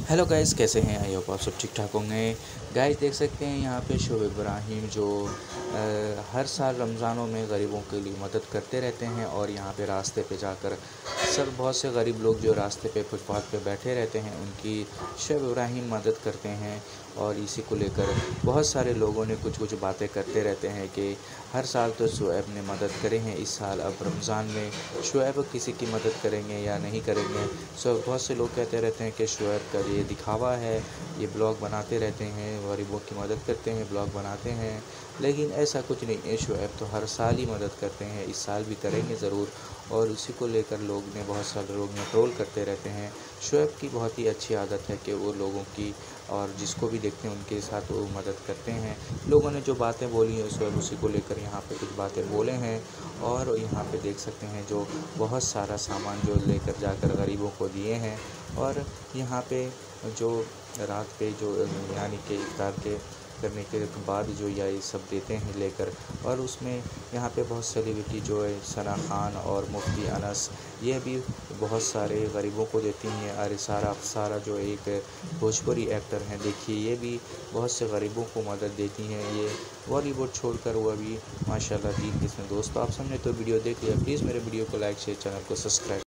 Hello guys, कैसे हैं? I hope आप सब ठीक ठाक होंगे। गाइस देख सकते हैं यहाँ पे शोएब इब्राहिम जो हर साल रमज़ानों में गरीबों के लिए मदद करते रहते हैं और यहाँ पे रास्ते पे जाकर सब बहुत से गरीब लोग जो रास्ते पे फुटपाथ पे बैठे रहते हैं उनकी शोएब इब्राहिम मदद करते हैं। और इसी को लेकर बहुत सारे लोगों ने कुछ कुछ बातें करते रहते हैं कि हर साल तो शोएब ने मदद करे हैं, इस साल अब रमज़ान में शोएब किसी की मदद करेंगे या नहीं करेंगे। बहुत से लोग कहते रहते हैं कि शोएब का ये दिखावा है, ये ब्लॉग बनाते रहते हैं, गरीबों की मदद करते हैं, ब्लॉग बनाते हैं, लेकिन ऐसा कुछ नहीं है। शोएब तो हर साल ही मदद करते हैं, इस साल भी करेंगे ज़रूर। और उसी को लेकर बहुत सारे लोग ने ट्रोल करते रहते हैं। शोएब की बहुत ही अच्छी आदत है कि वो लोगों की और जिसको भी देखते हैं उनके साथ वो मदद करते हैं। लोगों ने जो बातें बोली हैं शोएब उसी को लेकर यहाँ पे कुछ बातें बोले हैं। और यहाँ पे देख सकते हैं जो बहुत सारा सामान जो लेकर जाकर गरीबों को दिए हैं। और यहाँ पे जो रात पे जो यानी कि इफ्तार के करने के बाद जो ये सब देते हैं लेकर। और उसमें यहाँ पे बहुत सेलिब्रिटी जो है सना खान और मुफ्ती अनस, ये भी बहुत सारे गरीबों को देती हैं। अरे सारा जो एक भोजपुरी एक्टर हैं, देखिए ये भी बहुत से गरीबों को मदद देती हैं। ये बॉलीवुड छोड़कर वो भी माशाल्लाह दीन किस्म। दोस्तों आप सबने तो वीडियो देख लिया, प्लीज़ मेरे वीडियो को लाइक शेयर, चैनल को सब्सक्राइब।